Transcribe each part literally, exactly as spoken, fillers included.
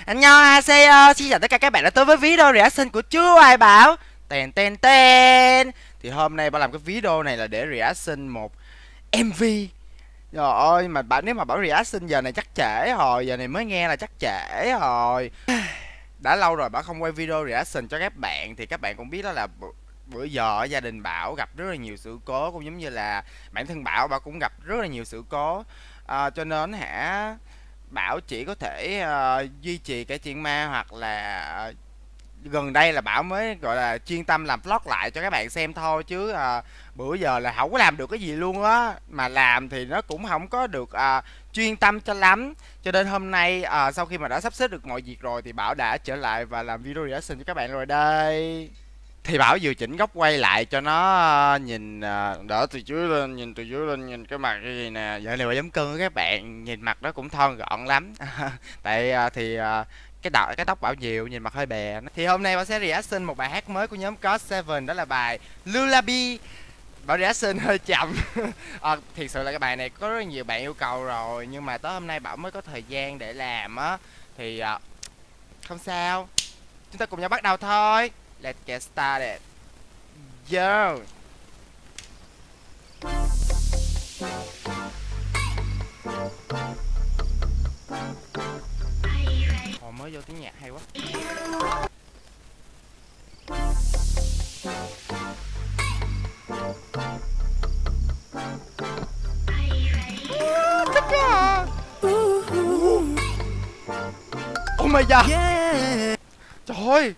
Annyeonghaseyo, xin chào tất cả các bạn đã tới với video reaction của chú Ai Bảo. Tên tên tên. Thì hôm nay Bảo làm cái video này là để reaction một em vê. Trời ơi, mà bảo nếu mà Bảo reaction giờ này chắc trễ rồi, giờ này mới nghe là chắc trễ rồi. Đã lâu rồi Bảo không quay video reaction cho các bạn. Thì các bạn cũng biết đó là bữa giờ ở gia đình Bảo gặp rất là nhiều sự cố, cũng giống như là bản thân Bảo Bảo cũng gặp rất là nhiều sự cố. À, cho nên hả Bảo chỉ có thể uh, duy trì cái chuyện ma, hoặc là uh, gần đây là Bảo mới gọi là chuyên tâm làm vlog lại cho các bạn xem thôi, chứ uh, bữa giờ là không có làm được cái gì luôn á, mà làm thì nó cũng không có được uh, chuyên tâm cho lắm. Cho nên hôm nay uh, sau khi mà đã sắp xếp được mọi việc rồi thì Bảo đã trở lại và làm video reaction cho các bạn rồi đây. Thì Bảo vừa chỉnh góc quay lại cho nó nhìn đỡ từ dưới lên, nhìn từ dưới lên nhìn cái mặt cái gì nè. Giờ này Bảo giảm cân các bạn, nhìn mặt nó cũng thon gọn lắm. Tại thì cái đầu cái tóc Bảo nhiều, nhìn mặt hơi bè. Thì hôm nay Bảo sẽ reaction một bài hát mới của nhóm God Seven, đó là bài Lullaby. Bảo reaction hơi chậm. À, thiệt sự là cái bài này có rất nhiều bạn yêu cầu rồi, nhưng mà tới hôm nay Bảo mới có thời gian để làm á. Thì không sao, chúng ta cùng nhau bắt đầu thôi. Let's get started. Yo. Ồ, mới vô tiếng nhạc hay quá. Thích quá. Oh my god. Trời ơi,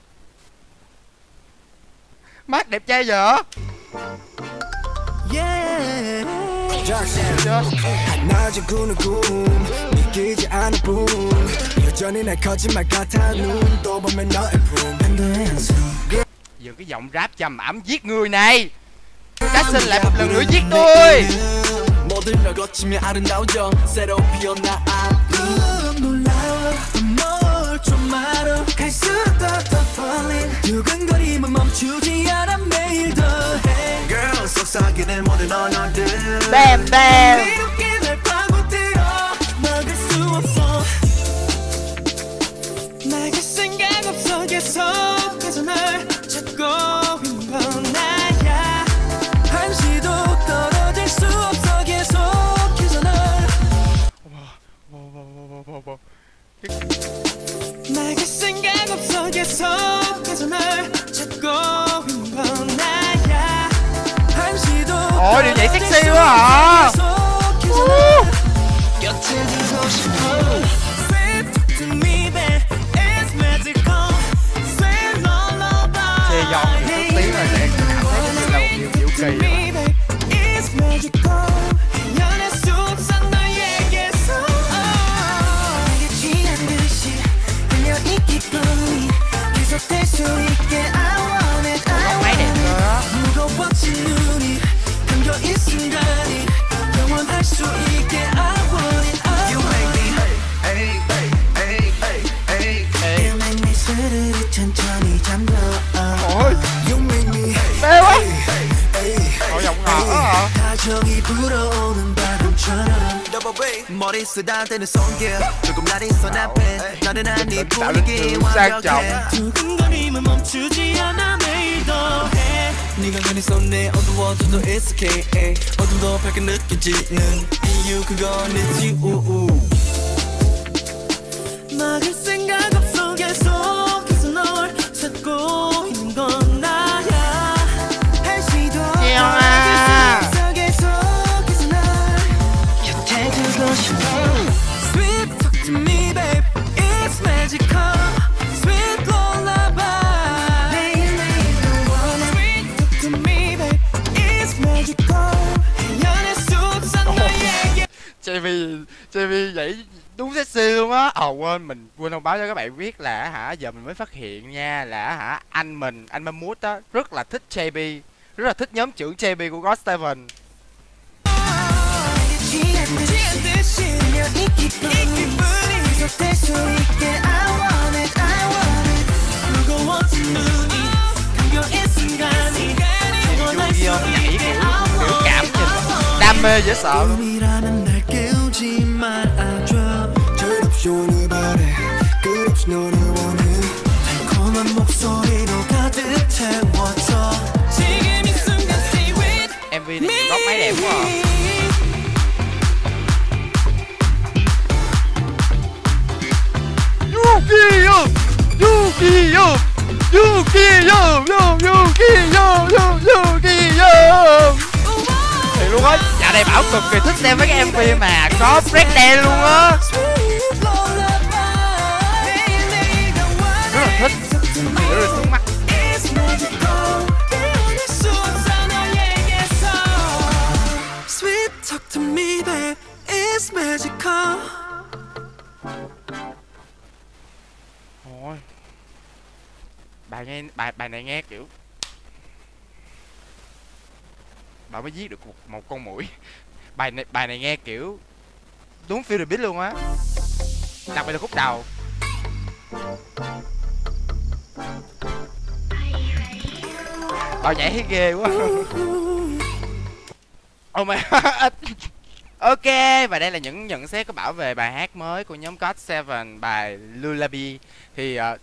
mắt đẹp trai vậy. Yeah. Dừng cái giọng rap trầm ẩm giết người này. Cá sinh lại một lần nữa giết tôi. Bam bam. Ôi, điều nhảy sexy quá hả? Chê giòn nhiều chút tí là sẽ cảm thấy như là một điều diệu kỳ. Máy đẹp rồi đó. Ôi, mê quá. Ôi, giọng ngọt quá hả? 머리 쓰다 대는 손길 조금 날이 선 앞에 나른한 네 분위기 완벽해 두근거림은 멈추지 않아 매일 더해 네가 그리 손에 어두워져도 it's okay 어둠도 밝게 느껴지는 이유 그건 it's you 막을 생각 없어 계속해서 널 찾고 있는 건 나야 한시도 Sweet talk to me, babe. It's magical. Sweet lullaby. Sweet talk to me, babe. It's magical. 연애 숲산 너에게. jê vê, jê vê vậy đúng sexy luôn á. Ồ, quên mình quên thông báo cho các bạn biết là hả giờ mình mới phát hiện nha, là hả anh mình anh Mammoth á rất là thích jê vê, rất là thích nhóm trưởng jê vê của God Seven. Nhảy kiểu biểu cảm nhìn đam mê dễ sợ luôn. 너를 원해 달콤한 목소리로 가득 채워줘 지금 이 순간 stay with em vê này nhiều góc máy đẹp quá à. Yukiyo, Yukiyo, Yukiyo, yo, Yukiyo, yo, Yukiyo. Thì luôn á, dạo này Bảo cực kỳ thích xem mấy cái em vê mà có breakdance luôn á. Rất là thích, rất là xuống mắt. Sweet talk to me babe, it's magical. Thôi, bài nghe bài bài này nghe kiểu bà mới giết được một, một con muỗi. Bài này bài này nghe kiểu đúng feel the beat luôn á, đặc biệt là khúc đầu. Bảo nhảy thấy ghê quá. Oh my god. Ok, và đây là những nhận xét của Bảo về bài hát mới của nhóm God Seven, bài Lullaby. Thì uh,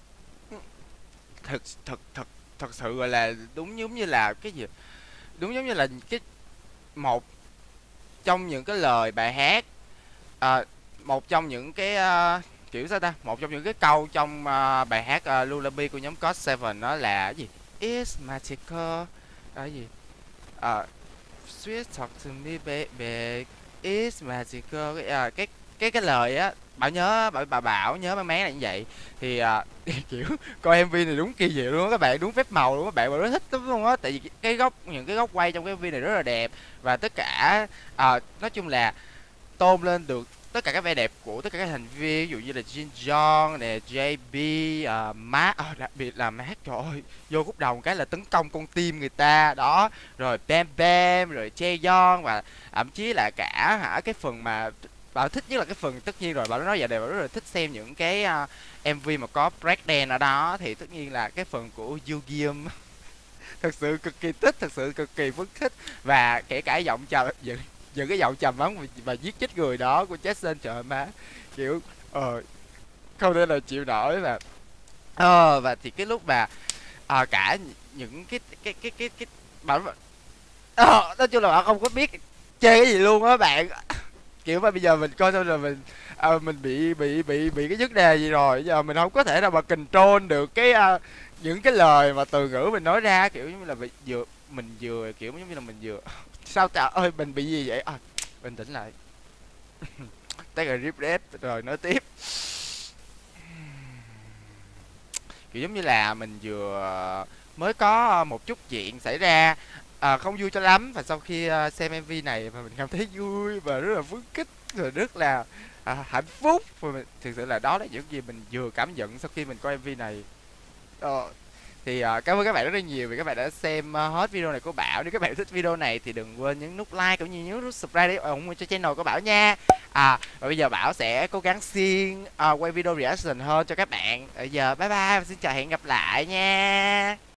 thật thật thật thật sự gọi là đúng giống như là cái gì, đúng giống như là cái một trong những cái lời bài hát, uh, một trong những cái uh, kiểu sao ta, một trong những cái câu trong uh, bài hát uh, Lullaby của nhóm God Seven đó là cái gì, it's magical, cái gì, uh, sweet talk to me baby, it's magical, cái uh, cái cái cái lời á, Bảo nhớ, bà bà Bảo nhớ mấy máng là như vậy. Thì uh, kiểu coi em vê này đúng kỳ diệu luôn á các bạn, đúng phép màu luôn các bạn, bạn rất thích lắm luôn á, tại vì cái góc, những cái góc quay trong cái em vê này rất là đẹp, và tất cả uh, nói chung là tôn lên được tất cả các vẻ đẹp của tất cả các thành viên, ví dụ như là Jin Jong nè, gi bê, uh, Matt, oh, đặc biệt là Matt, trời ơi, vô khúc đầu một cái là tấn công con tim người ta đó, rồi Bam Bam, rồi Chaeyoung, và thậm chí là cả hả cái phần mà Bảo thích nhất là cái phần, tất nhiên rồi Bảo nói vậy đều rất là thích xem những cái uh, em vê mà có breakdance ở đó, thì tất nhiên là cái phần của Yugyeom thật sự cực kỳ thích, thật sự cực kỳ phấn khích, và kể cả giọng trầm, những, những cái giọng trầm ấm và giết chết người đó của Jackson, trời ơi má, kiểu ờ không thể nào chịu nổi. Và ờ và thì cái lúc mà à, cả những cái cái cái cái cái Bảo ờ, nói chung là Bảo không có biết chơi cái gì luôn á bạn, kiểu mà bây giờ mình coi xong rồi mình à, mình bị bị bị bị cái vấn đề gì rồi, giờ mình không có thể nào mà control được cái à, những cái lời mà từ ngữ mình nói ra, kiểu như là bị vừa mình vừa kiểu giống như là mình vừa sao trời ơi mình bị gì vậy à, bình tĩnh lại. Take a deep breath rồi nói tiếp. Kiểu giống như là mình vừa mới có một chút chuyện xảy ra à, không vui cho lắm, và sau khi uh, xem em vê này mà mình cảm thấy vui và rất là phấn khích, rồi rất là à, hạnh phúc, và mình, thực sự là đó là những gì mình vừa cảm nhận sau khi mình coi em vê này. ờ, thì uh, cảm ơn các bạn rất là nhiều vì các bạn đã xem uh, hết video này của Bảo. Nếu các bạn thích video này thì đừng quên nhấn nút like cũng như nhấn nút subscribe để ủng hộ cho channel của Bảo nha. À và bây giờ Bảo sẽ cố gắng xuyên uh, quay video reaction hơn cho các bạn. Bây giờ bye bye và xin chào, hẹn gặp lại nha.